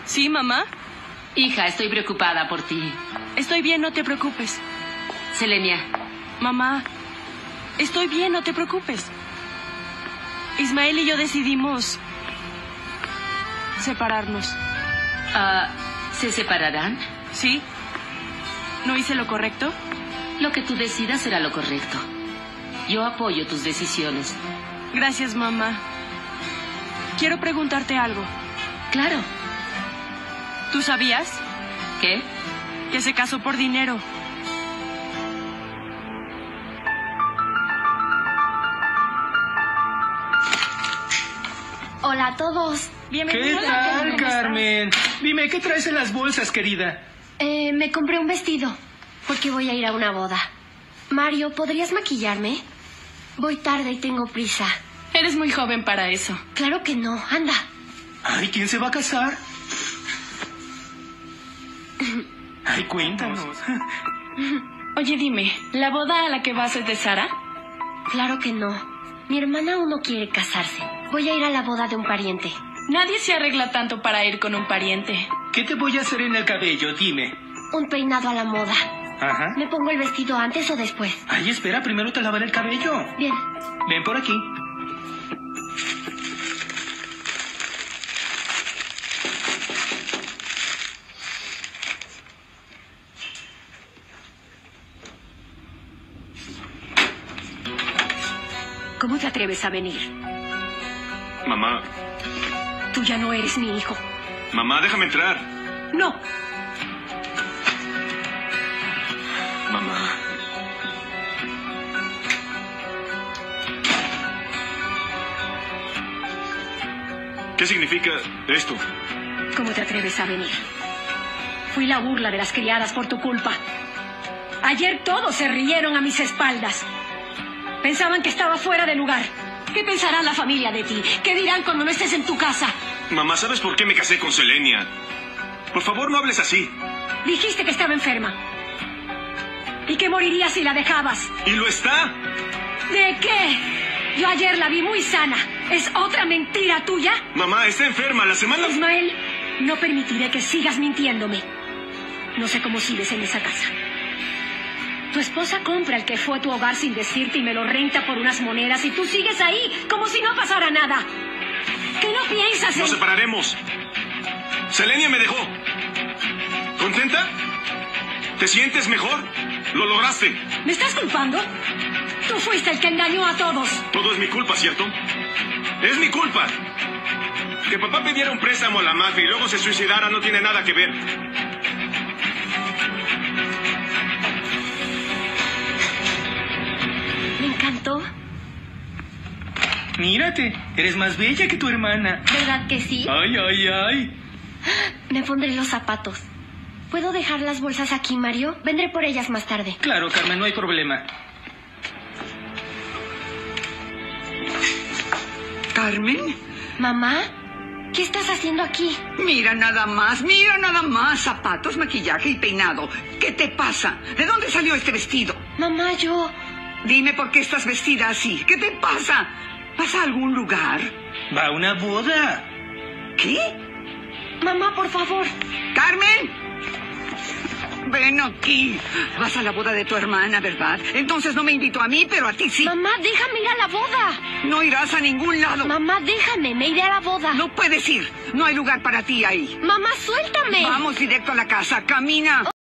¿Sí, mamá? Hija, estoy preocupada por ti. Estoy bien, no te preocupes. Selenia. Mamá, estoy bien, no te preocupes. Ismael y yo decidimos separarnos. ¿Se separarán? ¿Sí? ¿No hice lo correcto? Lo que tú decidas será lo correcto. Yo apoyo tus decisiones. Gracias, mamá. Quiero preguntarte algo. Claro. ¿Tú sabías? ¿Qué? Que se casó por dinero. Hola a todos. Bienvenida. ¿Qué tal, Carmen? Dime, ¿qué traes en las bolsas, querida? Me compré un vestido porque voy a ir a una boda. Mario, ¿podrías maquillarme? Voy tarde y tengo prisa. Eres muy joven para eso. Claro que no. Anda. Ay, ¿quién se va a casar? Ay, cuéntanos. Oye, dime, ¿la boda a la que vas es de Sara? Claro que no. Mi hermana aún no quiere casarse. Voy a ir a la boda de un pariente. Nadie se arregla tanto para ir con un pariente. ¿Qué te voy a hacer en el cabello? Dime. Un peinado a la moda. Ajá. ¿Me pongo el vestido antes o después? Ay, espera, primero te lavaré el cabello. Bien. Ven por aquí. ¿Cómo te atreves a venir? Mamá, Tú ya no eres mi hijo. mamá, déjame entrar. No. Mamá. ¿Qué significa esto? ¿Cómo te atreves a venir? Fui la burla de las criadas por tu culpa. Ayer todos se rieron a mis espaldas. Pensaban que estaba fuera de lugar. ¿Qué pensará la familia de ti? ¿Qué dirán cuando no estés en tu casa? Mamá, ¿sabes por qué me casé con Selenia? Por favor, no hables así. Dijiste que estaba enferma. Y que moriría si la dejabas. ¿Y lo está? ¿De qué? Yo ayer la vi muy sana. ¿Es otra mentira tuya? Mamá, está enferma. La semana... Ismael, no permitiré que sigas mintiéndome. No sé cómo sigues en esa casa. Tu esposa compra el que fue tu hogar sin decirte y me lo renta por unas monedas y tú sigues ahí como si no pasara nada. ¿Qué no piensas en...? Nos separaremos. Selenia me dejó. ¿Contenta? ¿Te sientes mejor? Lo lograste. ¿Me estás culpando? Tú fuiste el que engañó a todos. Todo es mi culpa, ¿cierto? Es mi culpa. Que papá pidiera un préstamo a la mafia y luego se suicidara no tiene nada que ver. Me encantó. Mírate, eres más bella que tu hermana. ¿Verdad que sí? Ay, ay, ay. Me pondré los zapatos. ¿Puedo dejar las bolsas aquí, Mario? Vendré por ellas más tarde. Claro, Carmen, no hay problema. ¿Carmen? ¿Mamá? ¿Qué estás haciendo aquí? Mira nada más. Zapatos, maquillaje y peinado. ¿Qué te pasa? ¿De dónde salió este vestido? Mamá, yo... Dime por qué estás vestida así. ¿Qué te pasa? ¿Vas a algún lugar? Va a una boda. ¿Qué? Mamá, por favor. ¡Carmen! Ven aquí. Vas a la boda de tu hermana, ¿verdad? Entonces no me invitó a mí, pero a ti sí. Mamá, déjame ir a la boda. No irás a ningún lado. Mamá, déjame, me iré a la boda. No puedes ir. No hay lugar para ti ahí. Mamá, suéltame. Vamos directo a la casa. Camina.